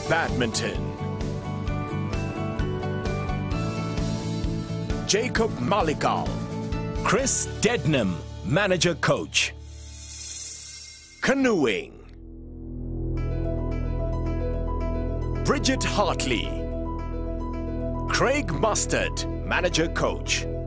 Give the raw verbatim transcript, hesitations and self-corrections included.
Badminton. Jacob Malikal. Chris Dednam, Manager Coach. Canoeing. Bridget Hartley. Craig Mustard, Manager Coach.